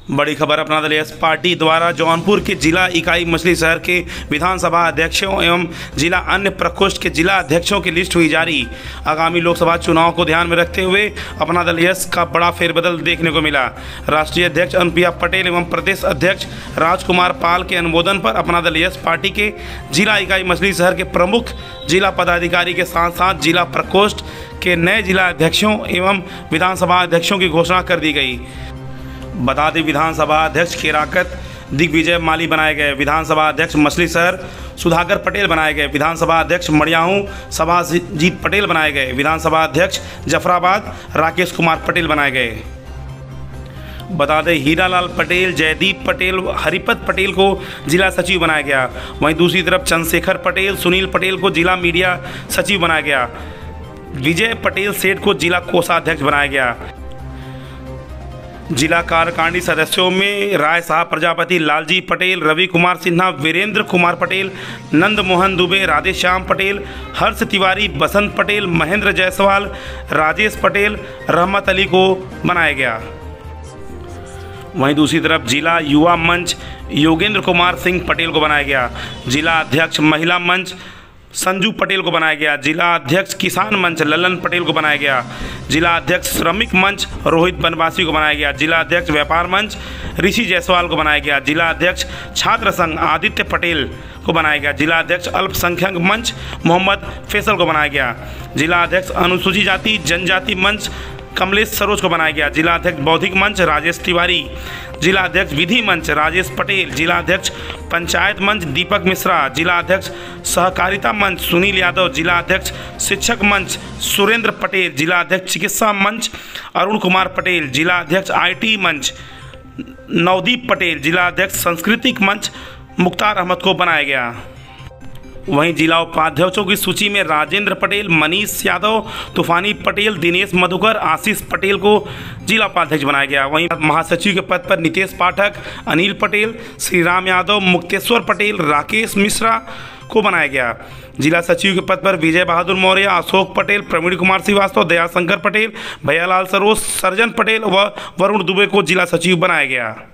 बड़ी खबर अपना दल एस पार्टी द्वारा जौनपुर के जिला इकाई मछली शहर के विधानसभा अध्यक्षों एवं जिला अन्य प्रकोष्ठ के जिला अध्यक्षों की लिस्ट हुई जारी। आगामी लोकसभा चुनाव को ध्यान में रखते हुए अपना दल एस का बड़ा फेरबदल देखने को मिला। राष्ट्रीय अध्यक्ष अनुप्रिया पटेल एवं प्रदेश अध्यक्ष राजकुमार पाल के अनुमोदन पर अपना दल एस पार्टी के जिला इकाई मछली शहर के प्रमुख जिला पदाधिकारी के साथ साथ जिला प्रकोष्ठ के नए जिला अध्यक्षों एवं विधानसभा अध्यक्षों की घोषणा कर दी गई। बता दें, विधानसभा अध्यक्ष केराकत दिग्विजय माली बनाए गए, विधानसभा अध्यक्ष मछली शहर सुधाकर पटेल बनाए गए, विधानसभा अध्यक्ष मड़ियाहू सभाजीत पटेल बनाए गए, विधानसभा अध्यक्ष जफराबाद राकेश कुमार पटेल बनाए गए। बता दें, हीरालाल पटेल, जयदीप पटेल, हरिपत पटेल को जिला सचिव बनाया गया। वहीं दूसरी तरफ चंद्रशेखर पटेल, सुनील पटेल को जिला मीडिया सचिव बनाया गया। विजय पटेल सेठ को जिला कोषाध्यक्ष बनाया गया। जिला कार्यकारिणी सदस्यों में राय साहब प्रजापति, लालजी पटेल, रवि कुमार सिन्हा, वीरेंद्र कुमार पटेल, नंद मोहन दुबे, राधेश्याम पटेल, हर्ष तिवारी, बसंत पटेल, महेंद्र जायसवाल, राजेश पटेल, रहमत अली को बनाया गया। वहीं दूसरी तरफ जिला युवा मंच योगेंद्र कुमार सिंह पटेल को बनाया गया। जिला अध्यक्ष महिला मंच संजू पटेल को बनाया गया। जिला अध्यक्ष किसान मंच ललन पटेल को बनाया गया। जिला अध्यक्ष श्रमिक मंच रोहित बनवासी को बनाया गया। जिला अध्यक्ष व्यापार मंच ऋषि जायसवाल को बनाया गया। जिला अध्यक्ष छात्र संघ आदित्य पटेल को बनाया गया। जिला अध्यक्ष अल्पसंख्यक मंच मोहम्मद फैसल को बनाया गया। जिला अध्यक्ष अनुसूचित जाति जनजाति मंच कमलेश सरोज को बनाया गया। जिला अध्यक्ष बौद्धिक मंच राजेश तिवारी, जिला अध्यक्ष विधि मंच राजेश पटेल, जिला अध्यक्ष पंचायत मंच दीपक मिश्रा, जिला अध्यक्ष सहकारिता मंच सुनील यादव, जिला अध्यक्ष शिक्षक मंच सुरेंद्र पटेल, जिला अध्यक्ष चिकित्सा मंच अरुण कुमार पटेल, जिला अध्यक्ष IT मंच नवदीप पटेल, जिला अध्यक्ष सांस्कृतिक मंच मुख्तार अहमद को बनाया गया। वहीं जिला उपाध्यक्षों की सूची में राजेंद्र पटेल, मनीष यादव, तूफानी पटेल, दिनेश मधुकर, आशीष पटेल को जिला उपाध्यक्ष बनाया गया। वहीं महासचिव के पद पर नितेश पाठक, अनिल पटेल, श्रीराम यादव, मुक्तेश्वर पटेल, राकेश मिश्रा को बनाया गया। जिला सचिव के पद पर विजय बहादुर मौर्य, अशोक पटेल, प्रवीण कुमार श्रीवास्तव, दयाशंकर पटेल, भैयालाल सरोज, सर्जन पटेल व वरुण दुबे को जिला सचिव बनाया गया।